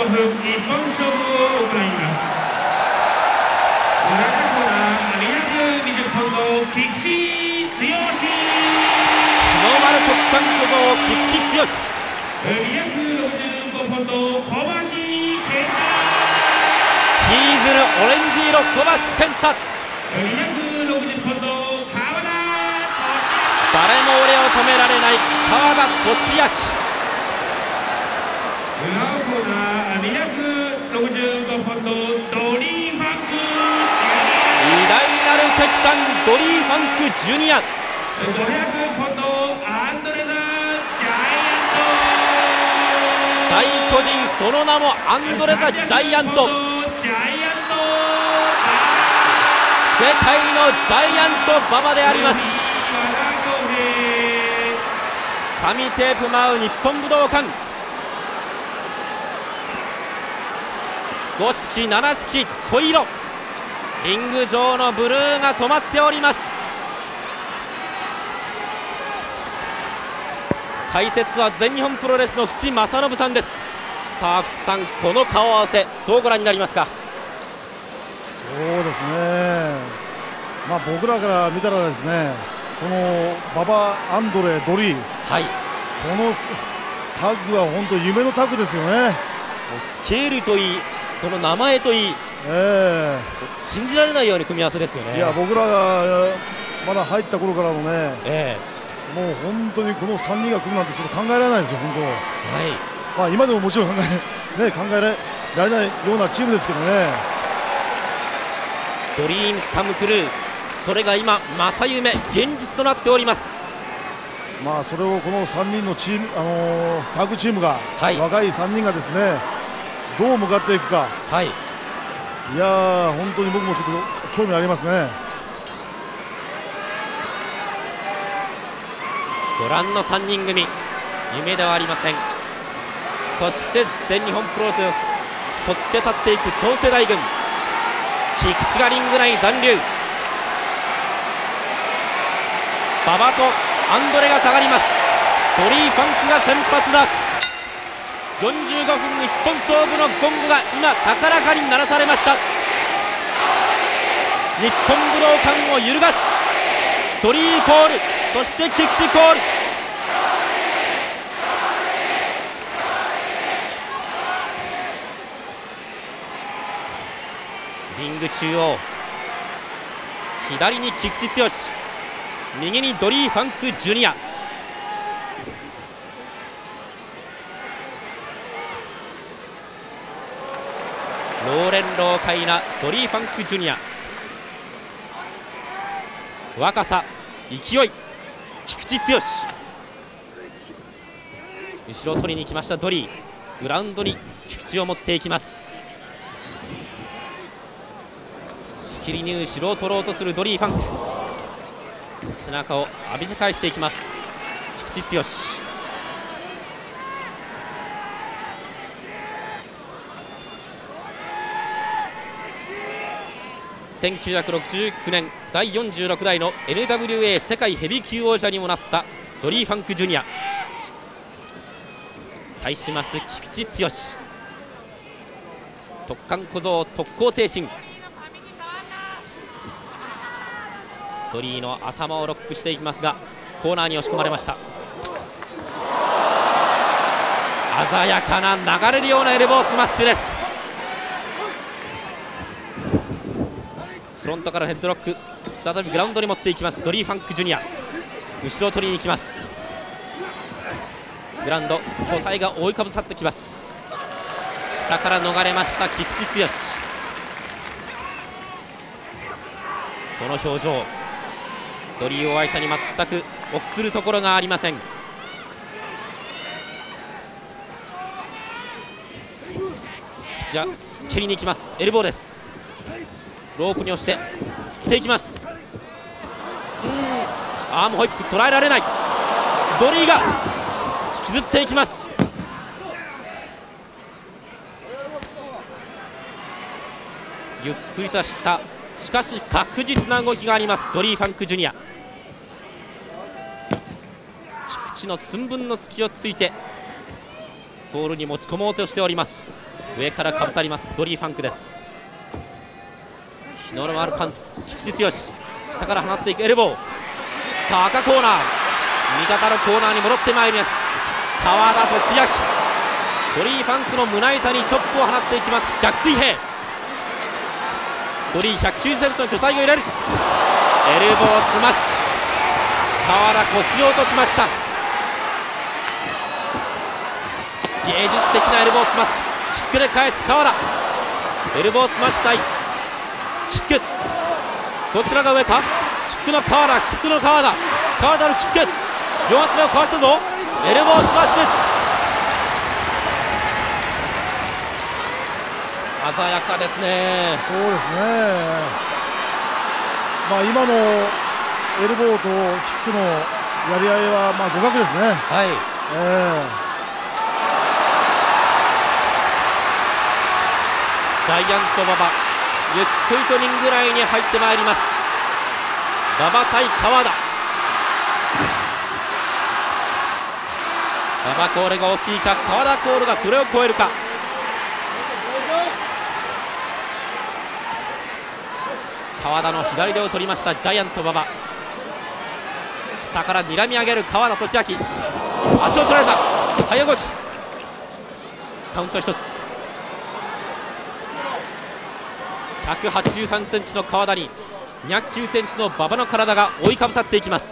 分一本勝負を行います。7コーナー220ポンド菊池剛。 日の丸特艦小僧菊池剛。 265ポンド小橋健太。 引きずるオレンジ色小橋健太。 260ポンド川田誰も俺を止められない川田俊明。 裏コーナー265ポンドドリー・ファンク偉大なる敵さんドリー・ファンクジュニア。 500ポンドアンドレザ・ジャイアント。 大巨人その名もアンドレザ・ジャイアント。世界のジャイアント馬場であります。紙テープ舞う日本武道館。5式7式濃い色、リング上のブルーが染まっております。解説は全日本プロレスの淵正信さんです。さあ淵さん、この顔合わせどうご覧になりますか？ そうですね、僕らから見たらですね、この馬場、アンドレ、ドリー、 はい、 このタッグは本当夢のタッグですよね。 スケールといい、その名前といい、信じられないように組み合わせですよね。 いや、僕らがまだ入った頃からのね、もう本当にこの3人が組むなんてちょっと考えられないですよ、本当。はい、今でももちろん考えられないようなチームですけどね。 ドリームスカムトゥルー、それが今正夢現実となっております。 それをこの3人のチーム、タッグチームが、若い3人がですね、どう向かっていくか、いやー、本当に僕もちょっと興味ありますね。 ご覧の3人組、夢ではありません。そして全日本プロレスを背負って立っていく超世代軍、菊池がリング内残留。馬場とアンドレが下がります。ドリー・ファンクが先発だ。45分一本勝負のゴングが今高らかに鳴らされました。日本武道館を揺るがすドリーコール、そして菊池コール。リング中央、左に菊池剛、右にドリー・ファンクジュニア。ローレンローカイナ、ドリー・ファンクジュニア。若さ、勢い、菊池剛。後ろを取りに行きましたドリー。グラウンドに菊池を持っていきます。仕切りに後ろを取ろうとするドリー・ファンク。背中を浴びせ返していきます、菊池剛。1969年第46代の NWA 世界ヘビー級王者にもなったドリー・ファンクジュニア。対します菊池剛、特艦小僧特攻精神。ドリーの頭をロックしていきますが、コーナーに押し込まれました。鮮やかな流れるようなエルボースマッシュです。フロントからヘッドロック、再びグラウンドに持っていきますドリー・ファンクジュニア。後ろを取りに行きます。グラウンド、巨体が覆いかぶさってきます。下から逃れました菊池剛。この表情、ドリーを相手に全く臆するところがありません。菊池は蹴りに行きます。エルボーです。ロープに押して振っていきます。アームホイップ捉えられない。ドリーが引きずっていきます。ゆっくりとしたしかし確実な動きがありますドリー・ファンクジュニア。菊池の寸分の隙をついてフォールに持ち込もうとしております。上からかぶさりますドリー・ファンクです。日の丸パンツ菊池剛、下から放っていくエルボー、さあ赤コーナー、味方のコーナーに戻ってまいります川田俊明。ドリー・ファンクの胸板にチョップを放っていきます。逆水平、ドリー190センチの巨体を入れる、エルボースマッシュ、川田腰を落としました。芸術的なエルボースマッシュ、キックで返す川田。エルボースマッシュ対キック、どちらが上か。キックの川田、キックの川田、川田のキック、4発目をかわしたぞ。エルボースマッシュ、鮮やかですね。 そうですね。まあ今のエルボーとキックのやり合いはまあ互角ですね。 はい。ジャイアント馬場、ゆっくりとリングラインに入ってまいります。馬場対川田。馬場コールが大きいか、川田コールがそれを超えるか。川田の左手を取りましたジャイアント馬場。下から睨み上げる川田俊明、足を取られた。早動き、カウント1つ。183センチの川田に209センチの馬場の体が追いかぶさっていきます。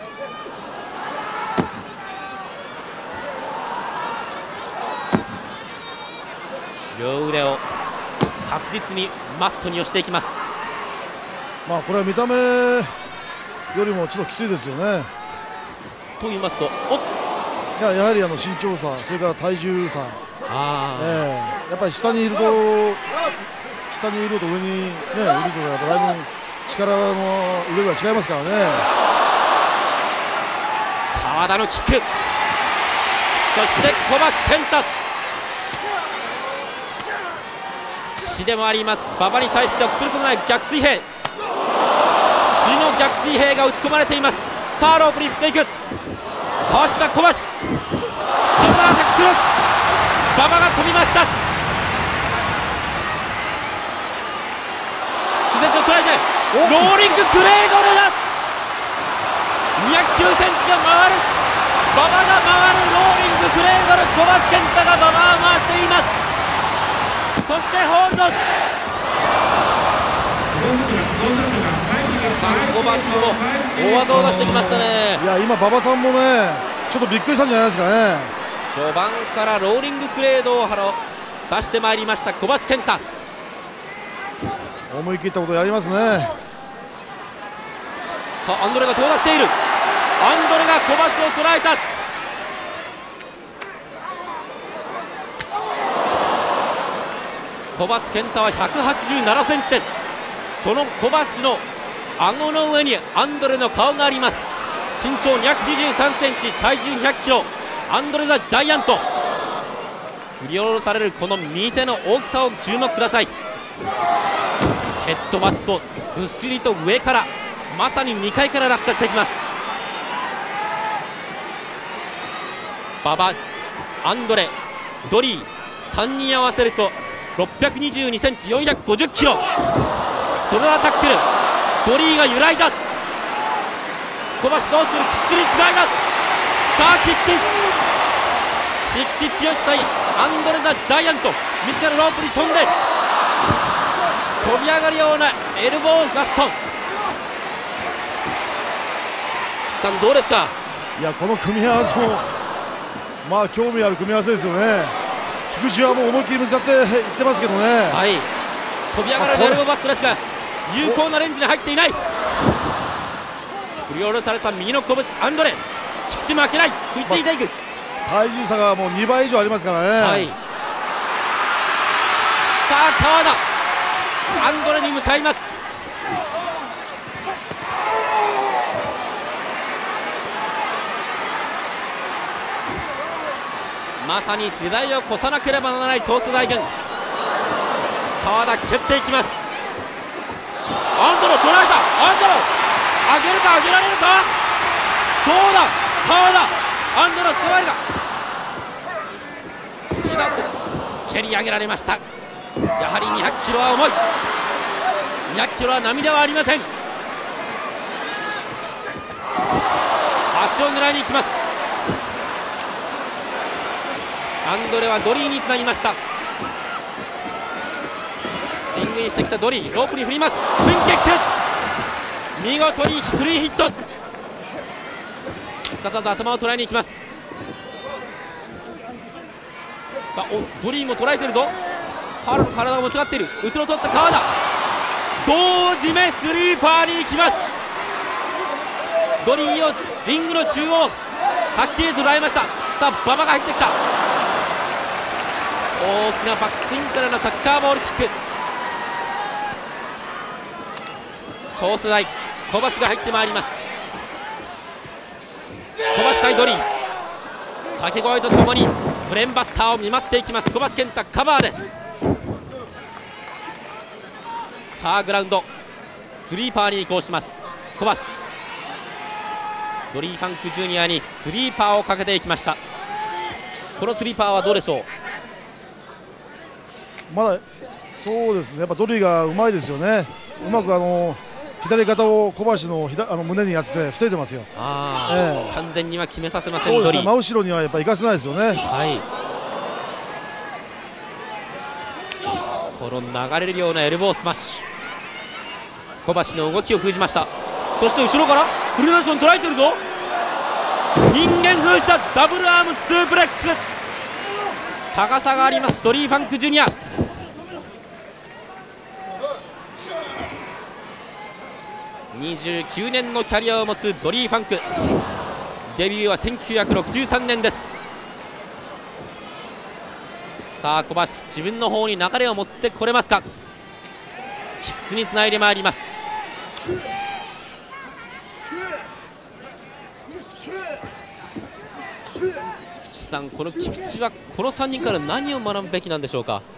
両腕を確実にマットに押していきます。 まあこれは見た目よりもちょっときついですよね。 と言いますと、 やはり身長差、それから体重差、やっぱり下にいると上に、いるとやっぱだいぶ力の腕が違いますからね。 川田のキック、そして小橋健太、死でもあります馬場に対してはすることない逆水平、死の逆水平が打ち込まれています。さあロープに振っていく、かわした小橋、それではタックル、馬場が飛びました。自然を捉えてローリングクレードルだ。209センチが回る、馬場が回るローリングクレードル、小橋健太が馬場を回しています。そしてホールド、小橋も大技を出してきましたね。 いや今馬場さんもねちょっとびっくりしたんじゃないですかね。 序盤からローリングクレードを出してまいりました小橋健太。 思い切ったことやりますね。 さあアンドレが到達している、アンドレが小橋を捉えた。小橋健太は187センチです。その小橋の顎の上にアンドレの顔があります。身長223センチ、体重200キロ、アンドレ・ザ・ジャイアント。振り下ろされるこの右手の大きさを注目ください。ヘッドバットずっしりと上から、まさに2階から落下していきます。馬場、アンドレ、ドリー3人合わせると622センチ、450キロ。それではタックル、ドリーが揺らいだ。小橋どうする、菊池につないだ。さあ菊池剛対アンドレ・ザ・ジャイアント、自らロープに飛んで飛び上がるようなエルボーガットン。福さんどうですか。 いやこの組み合わせもまあ興味ある組み合わせですよね。菊池はもう思いっきりぶつかっていってますけどね。 はい、飛び上がるエルボーバットですが有効なレンジに入っていない。振り下ろされた右の拳、アンドレ、菊池負けない、食いついていく。 体重差がもう2倍以上ありますからね。 はい、さあ川田、アンドレに向かいます。まさに世代を越さなければならない長州大軍。川田蹴っていきます。アンドレ捉えた、アンドレ上げるか、上げられるか、どうだ川田、アンドレを捕まえるか。 をつけた、蹴り上げられました。やはり200キロは重い。200キロは波ではありません。足を狙いに行きます。アンドレはドリーにつなぎました。リングにしてきたドリー、ロープに振ります。スピンキック、見事にクリーンヒット。すかさず頭を捉えに行きます。さあ、ドリーも捉えてるぞ。川田の体が持ち上がっている。後ろ取った川田、同時目スリーパーに行きます。ドリーをリングの中央はっきり捉えました。さあ、馬場が入ってきた。大きなバックスイングからのサッカーボールキック。超世代小橋が入ってまいります。小橋対ドリー、掛け声とともにブレーンバスターを見舞っていきます。小橋健太カバーです。さあ、グラウンドスリーパーに移行します小橋。ドリー・ファンクジュニアにスリーパーをかけていきました。このスリーパーはどうでしょう。 まだそうですね、やっぱドリーがうまいですよね。うまく左肩を小橋の胸に当てて防いでますよ。 完全には決めさせません。 そうですね、 ドリー真後ろにはやっぱり行かせないですよね。 はい、この流れるようなエルボースマッシュ、小橋の動きを封じました。そして後ろからフルネルソン捉えてるぞ。人間封じたダブルアームスープレックス、高さがありますドリー・ファンクジュニア。29年のキャリアを持つドリー・ファンク、デビューは1963年です。さあ、小橋自分の方に流れを持ってこれますか。菊池につないでまいります。淵さん、この菊池はこの3人から何を学ぶべきなんでしょうか。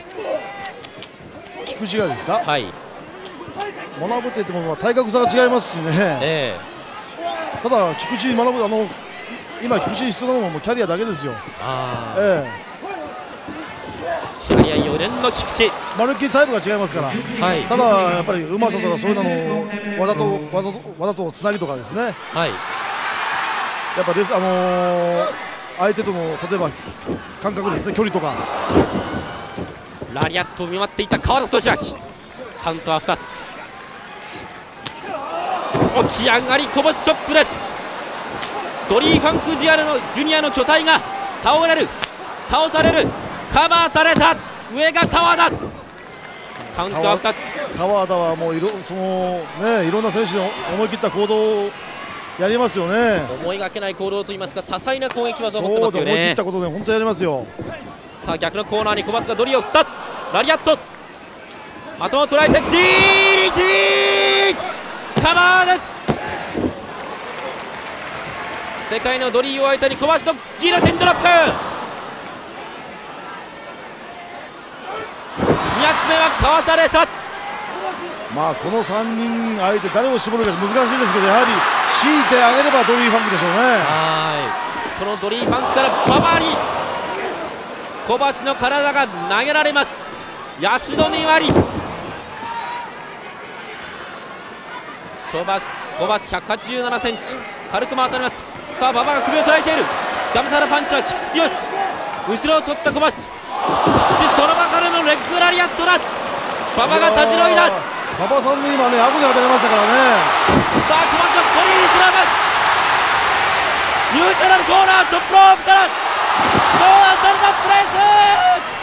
菊池がですか。 はい、 学ぶといっても体格差が違いますしね、ただ菊池に学ぶ、今菊池に必要なのはもうキャリアだけですよ。 キャリア4年の菊池、 まるっきりタイプが違いますから、ただやっぱりうまさとかそういうののわざとつなぎとかですね、やっぱ相手との例えば感覚ですね、距離とか。 ラリアットを見舞っていた川田俊明、カウントは2つ。起き上がりこぼしチョップです。ドリー・ファンクジュニアの巨体が倒れる、倒される、カバーされた。上が川田、カウントは2つ。 川田はもういろんな選手の思い切った行動をやりますよね。 思いがけない行動といいますか、多彩な攻撃技を持ってますよね。 思い切ったことで本当にやりますよ。 さあ、逆のコーナーに小橋がドリーを振った。ラリアット、頭を捉えて DDT カバーです。世界のドリーを相手に小橋のギロチンドロップ。2つ目はかわされた。 まあこの3人相手誰を絞るか難しいですけど、やはり強いてあげればドリー・ファンクでしょうね。 そのドリー・ファンクから馬場に小橋の体が投げられます。ヤシの実割り。小橋187センチ、軽く回されます。さあ、馬場が首を捉えている。ガムサラパンチは菊池剛。後ろを取った小橋、菊池その場からのレッグラリアットだ。馬場がたじろいだ。 馬場さんに今ね、顎に当たりましたからね。 さあ、小橋のボディスラム、ニュートラルコーナー、トップロープからノーアンサルダプレイス。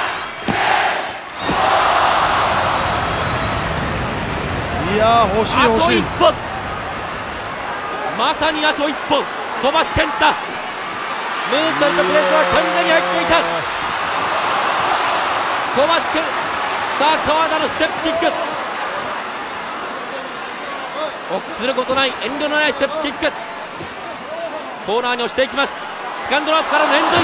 いやー、欲しい欲しい。 あと一本、まさにあと一本。小橋健太、ムーンサルダプレイスは完全に入っていた。小橋健、さあ川田のステップキック、臆することない、遠慮のないステップキック。コーナーに押していきます。セカンドラップからの円髄、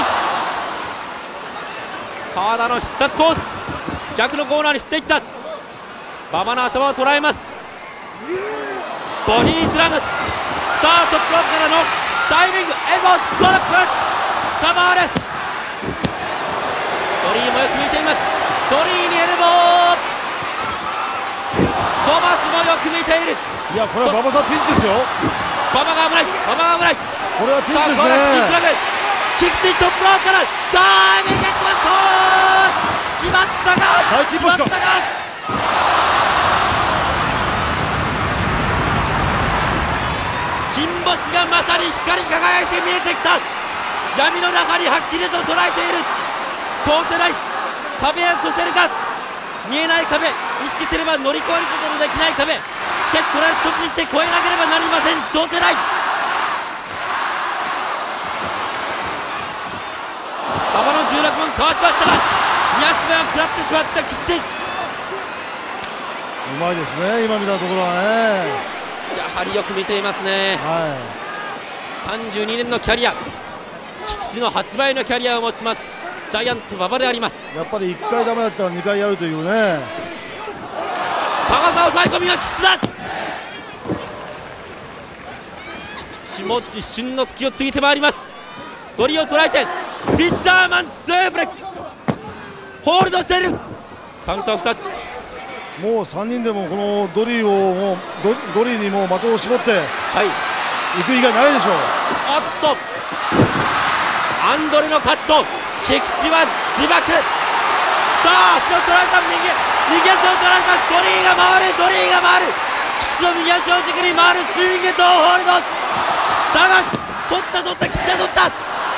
川田の必殺コース、逆のコーナーに振っていった。馬場の頭を捉えます。ボディースラム、さあトップロップからのダイビングエルボードロップ、カバーです。 ドリーもよく見ています。ドリーにエルボー、トマスもよく見ている。 いやこれは馬場さんピンチですよ。 馬場が危ない、馬場が危ない。 これはピンチですね。 菊池トップローからダイビングヘッドバット、決まったが、決まったが、金星がまさに光り輝いて見えてきた。闇の中にはっきりと捉えている超世代、壁を越せるか。見えない壁、意識すれば乗り越えることのできない壁、しかしそれを直視して越えなければなりません。超世代、馬場の16番かわしましたが、2発目は食らってしまった菊池。 うまいですね、今見たところはね。 やはりよく見ていますね。32年のキャリア、菊池の8倍のキャリアを持ちますジャイアント馬場であります。 やっぱり1回ダメだったら2回やるというね。 逆さ抑え込みは菊池だ。菊池も一瞬の隙をついてまいります。ドリを捉えてフィッシャーマンスープレックス、ホールドしている。カウントは2つ。 もう3人でもこのドリーをもうドリーにもう的を絞って行く以外ないでしょう。 おっとアンドレのカット、菊池は自爆。さあ足を取られた、右足を取られた。ドリーが回る、ドリーが回る。菊池の右足を軸に回るスピニングとホールドだが、取った菊池が取った。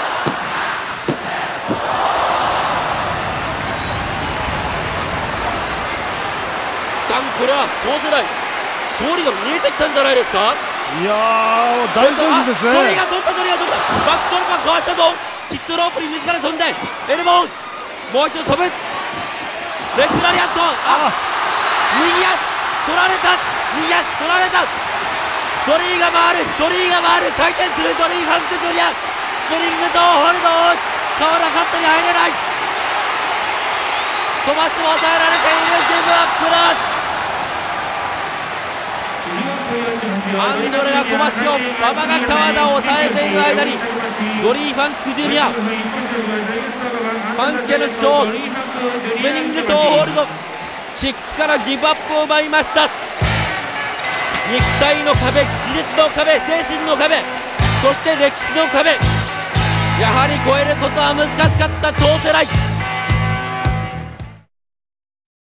福さん、これは超世代勝利が見えてきたんじゃないですか。 いやー大選手ですね。 ドリーが取った、ドリーが取った。バックドロップはかわしたぞ。菊池ロープに自ら飛んでエルボー、もう一度飛ぶ。レッグラリアット、右足取られた、右足取られた。ドリーが回る、ドリーが回る、回転するドリー・ファンク・ジュニア、スピニングとホールド、河原カットに入れない。飛ばしも抑えられている。ギブアップだ。アンドレが小橋を、馬場が川田を抑えている間にドリー・ファンク・ジュニア、ファンケルショー、スピニングとホールド、菊池からギブアップを奪いました。肉体の壁、技術の壁、精神の壁、そして歴史の壁、やはり越えることは難しかった超世代。